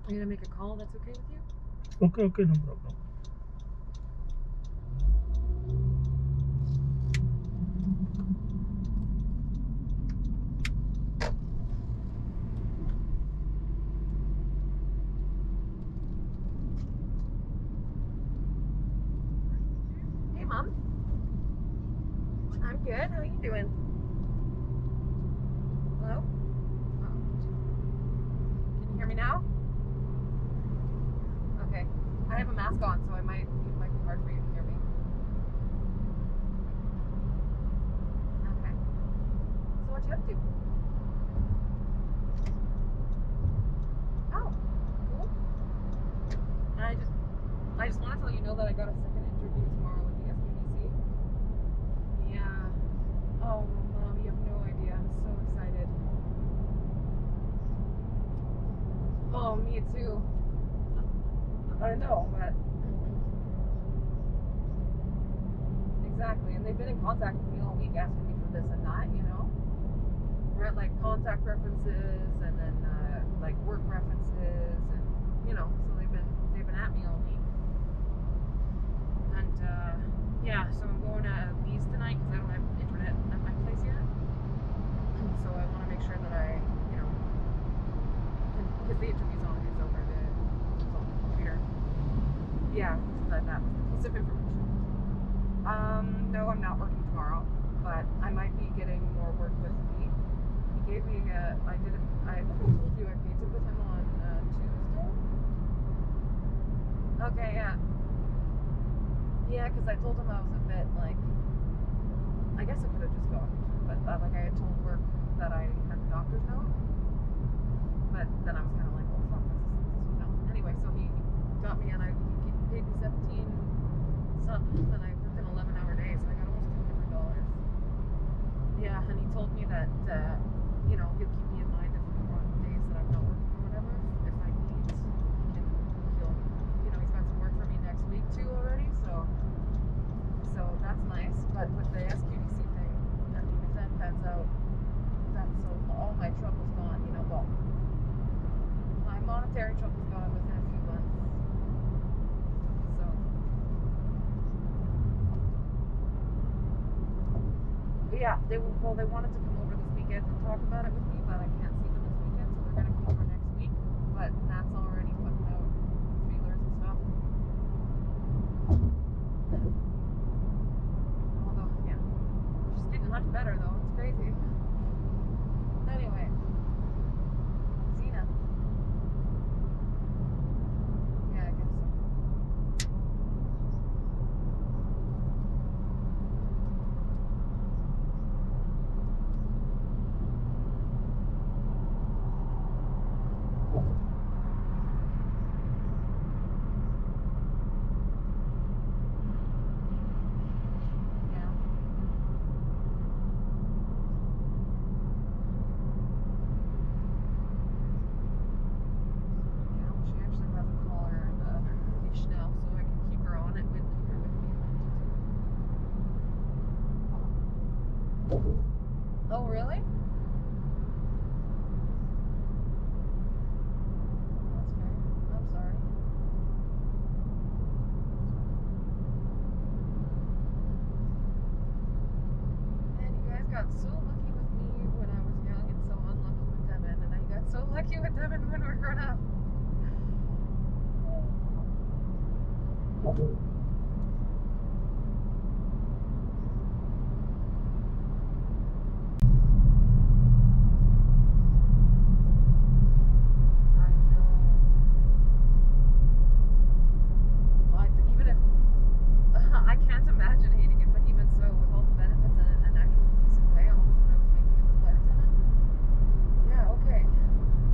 I'm gonna make a call. That's okay with you? Okay, no problem. Hey, Mom. I'm good. How are you doing? Hello? Oh. Can you hear me now? Okay. I have a mask on, so it might be hard for you to hear me. Okay. So what you up to? Oh, cool. And I just wanted to let you know that I got a second interview tomorrow with the SQDC. Yeah. Oh, Mom, you have no idea. I'm so excited. Oh, me too. I know, but exactly. And they've been in contact with me all week asking me for this and that, you know? Like contact references and then like work references and you know, so they've been at me all week. And yeah, so I'm going to Bees tonight because I don't have internet at my place yet. So I want to make sure that I, you know, because the interview's on it's over it's on the computer. Yeah, that was the piece of information. No, I'm not working tomorrow, but I might be getting more work with me. He gave me I think I told you I painted with him on Tuesday. Okay, yeah. Yeah, because I told him I was a bit like, I guess I could have just gone, but like I had told work that I had the doctor's note, but then I was kind of like, well, fuck, this is, you know. Anyway, so he got me and he paid me 17 something, and I worked an 11-hour day, so I got almost $200. Yeah, and he told me that, you know, he'll keep me in mind if on days that I'm not working or whatever, if I need, he'll, you know, he's got some work for me next week too already, so that's nice. But with the SQDC thing, I mean, if that pans out, that's so all my trouble's gone, you know, well, my monetary trouble's gone within a few months. So, yeah, they wanted to come over this weekend and talk about it with me, but I can't see them this weekend, so they're gonna come over next week. But Matt's already putting out feelers and stuff. Although, yeah, she's getting much better though. It's crazy. Anyway, Zena. Yeah, I guess so. Yeah. Yeah, well, she actually has a collar and a leash now, so I can keep her on it with keep her with me if I need to. Oh, really? That's fair. I'm sorry. And you guys got so lucky with me when I was young and so unlucky with Devin, and I got so lucky with Devin when we were grown up. I know. Well, even if I can't imagine hating it, but even so, with all the benefits and actual decent pay, almost what I was making as a flight attendant. Yeah, okay.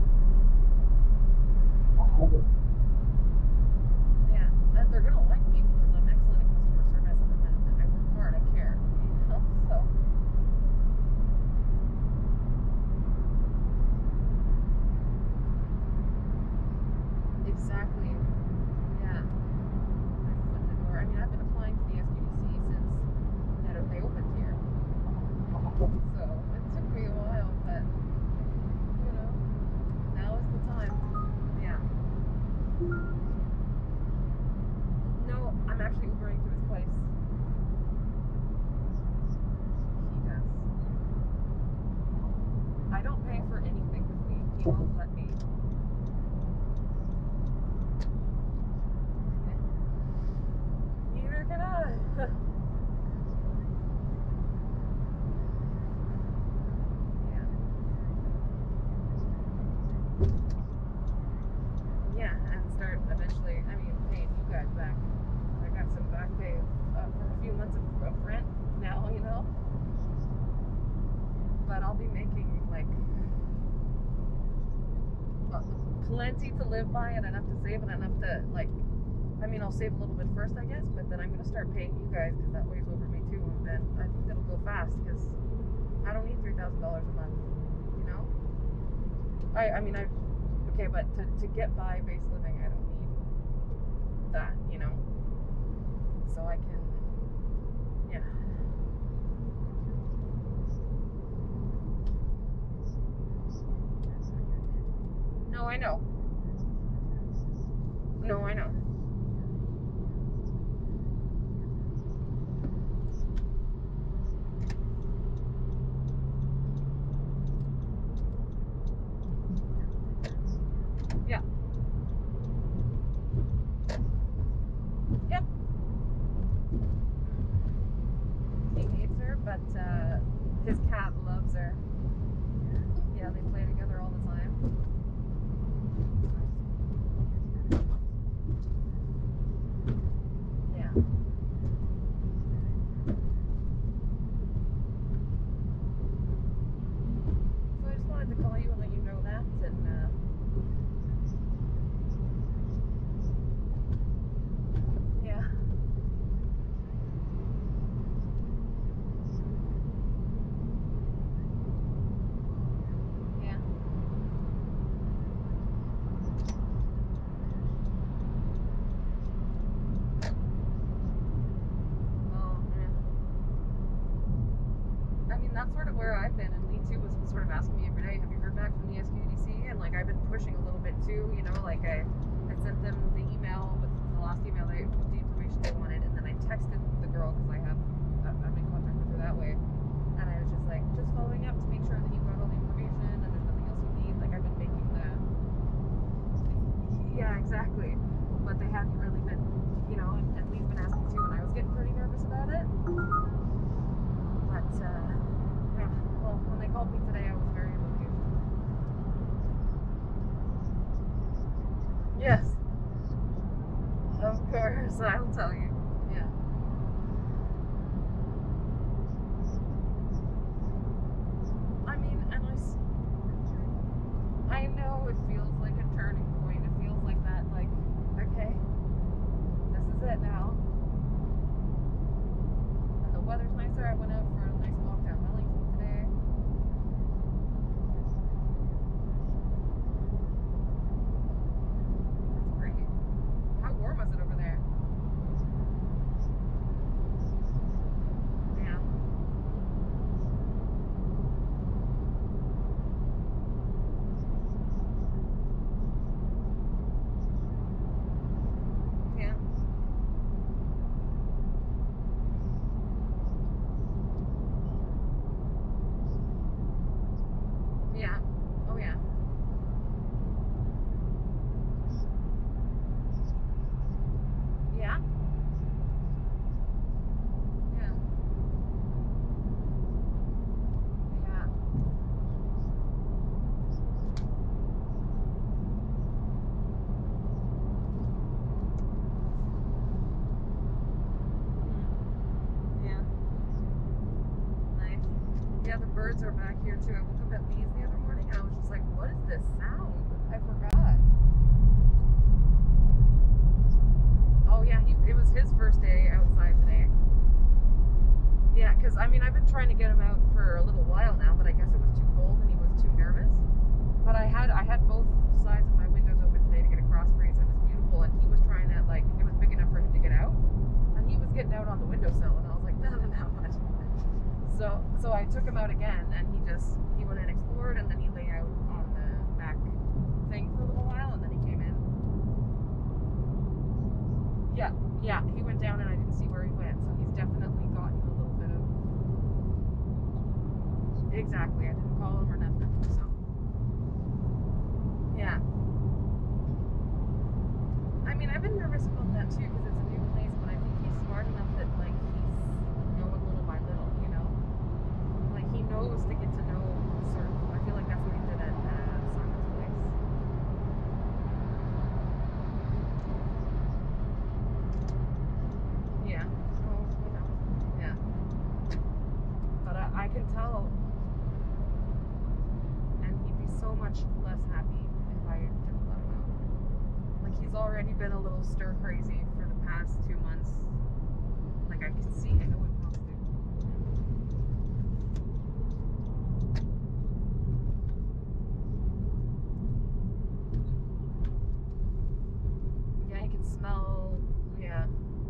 Yeah, and they're gonna like me place. He does. I don't pay for anything with me. He won't let me. Neither can I. Yeah, and start eventually, I mean, paying you guys back. I got some back pay for a few months of rent now, you know? But I'll be making, like, plenty to live by and enough to save and enough to, like, I mean, I'll save a little bit first, I guess, but then I'm going to start paying you guys because that weighs over me too, and then I think that'll go fast because I don't need $3,000 a month, you know? I mean, okay, but to get by base living, I don't need that, you know? So I can, yeah. No, I know. No, I know. Yeah. Yep. He hates her, but his cat loves her. Yeah, they play together all the time. Yeah. So I just wanted to call you and let you know that, and yeah. Yeah. Oh, yeah. I mean, that's sort of where I've been, and Lee too was sort of asking me every day, have you heard back from the SQDC? And like I've been pushing a little bit too, you know, like I sent them the email with the last email with the information they wanted, and then I texted the girl because I'm in contact with her that way, and I was just like, just following up to make sure that you got all the information and there's nothing else you need. Like I've been making yeah, exactly, but they hadn't really been, you know, and Lee's been asking too, and I was getting pretty nervous about it, but yeah, well, when they called me today, I was very relieved. Yes, of course, I'll tell you. Yeah. I mean, and I know it feels like a turning point. It feels like that, like, okay, this is it now. And the weather's nicer. I went out for a nice walk down Wellington today. That's great. How warm was it over there? Yeah. Yeah. Yeah. Oh, yeah. Yeah. Yeah. Yeah. Yeah. Nice. Yeah, the birds are back here too. I woke up at Lee's the other morning and I was just like, what is this sound? I forgot. Oh yeah, it was his first day outside today. Yeah, because I mean I've been trying to get him out for a little while now, but I guess it was too cold and he was too nervous. But I had both sides of my windows open today to get a cross breeze, and it's beautiful. And he was trying to, like, it was big enough for him to get out, and he was getting out on the windowsill, and I was like, no, much. So I took him out again, and he went and explored, and then he lay out on the back thing for a little while, and then he came in. Yeah, he went down and I didn't see where he went, so he's definitely gotten a little bit of... Exactly, I didn't call him or nothing, so... Yeah. I mean, I've been nervous about that too, because it's a new place, but I think he's smart enough that, like, he's going little by little, you know? Like, he knows to get to know certain... I feel like that's what he did at Simon's place. Yeah. Oh, you know. Yeah. But I can tell, and he'd be so much less happy if I didn't let him out. Like, he's already been a little stir crazy for the past 2 months. Like, I can see, I know it wants to. Yeah, he can smell, yeah.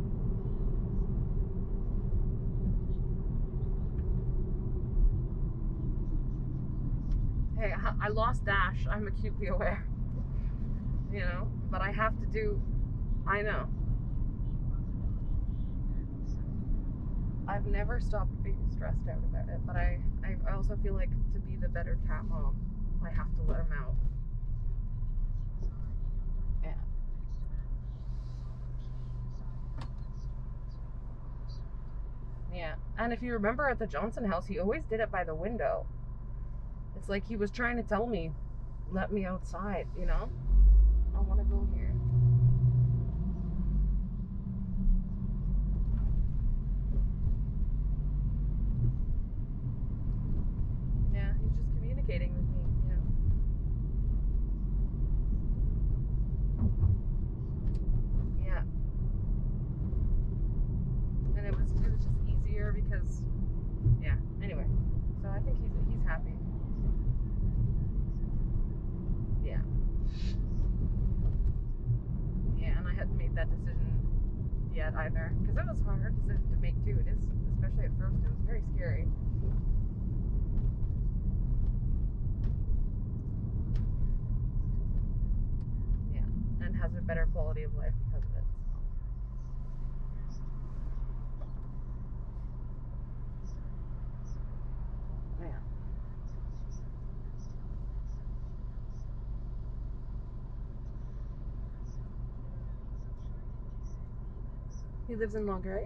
Hey, I lost Dash. I'm acutely aware. You know, but I have to do, I know. I've never stopped being stressed out about it, but I also feel like to be the better cat mom, I have to let him out. Yeah. Yeah. And if you remember at the Johnson house, he always did it by the window. It's like he was trying to tell me, let me outside, you know? I want to go here. Yeah, he's just communicating with me, you know? Yeah. And it was just easier because, yeah, anyway. So I think he's happy. Yeah. Yeah, and I hadn't made that decision yet either, because it was a hard decision to make too. It is, especially at first, it was very scary. Yeah, and has a better quality of life because of it. So. Yeah. He lives in Longueuil.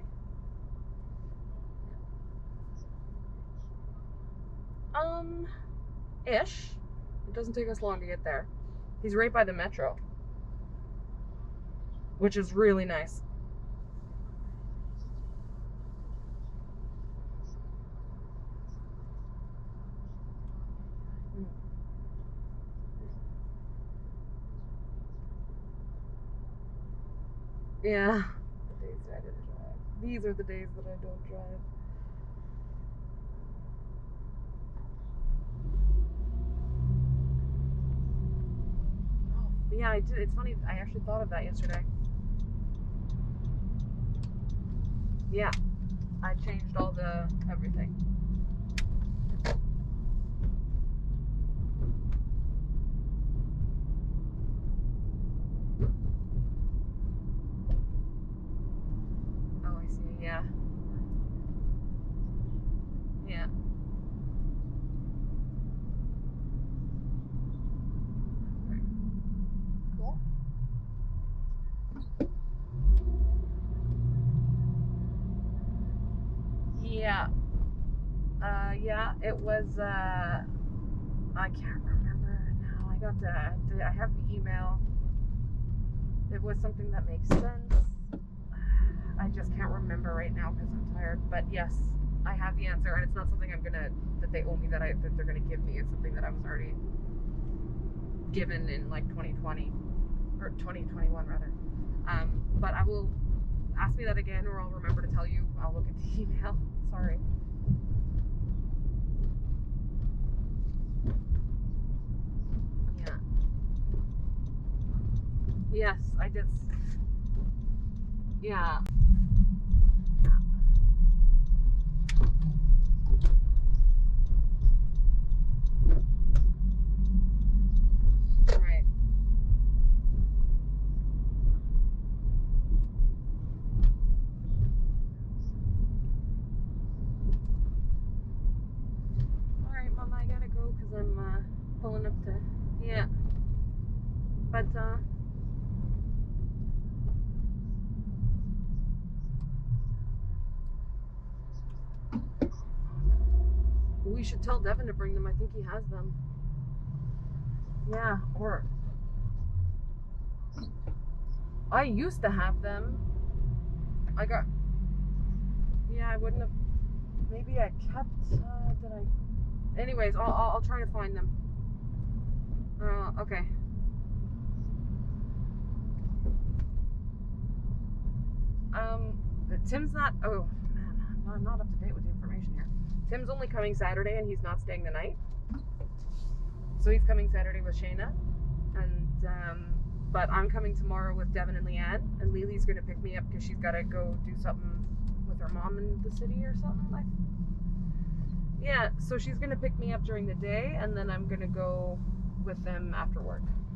Ish. It doesn't take us long to get there. He's right by the metro, which is really nice. Yeah. The days that I didn't drive. These are the days that I don't drive. Oh, yeah, I did. It's funny. I actually thought of that yesterday. Yeah. I changed all the everything. Oh, I see. Yeah. Yeah. Cool. Yeah. Yeah, it was, I can't remember now. I have the email. It was something that makes sense. I just can't remember right now because I'm tired. But yes, I have the answer, and it's not something that they owe me that they're gonna give me. It's something that I was already given in like 2020 or 2021 rather. But I will ask me that again, or I'll remember to tell you. I'll look at the email. Sorry. Yeah. Yes, I did. Yeah. Right. We should tell Devin to bring them. I think he has them. Yeah, or I used to have them. Yeah, I wouldn't have. Maybe I kept. Did I? Anyways, I'll try to find them. Okay. Tim's not. Oh man, I'm not up to date with the information here. Tim's only coming Saturday, and he's not staying the night. So he's coming Saturday with Shayna, and but I'm coming tomorrow with Devin and Leanne, and Lily's gonna pick me up because she's gotta go do something with her mom in the city or something. Yeah, so she's gonna pick me up during the day, and then I'm gonna go with them after work.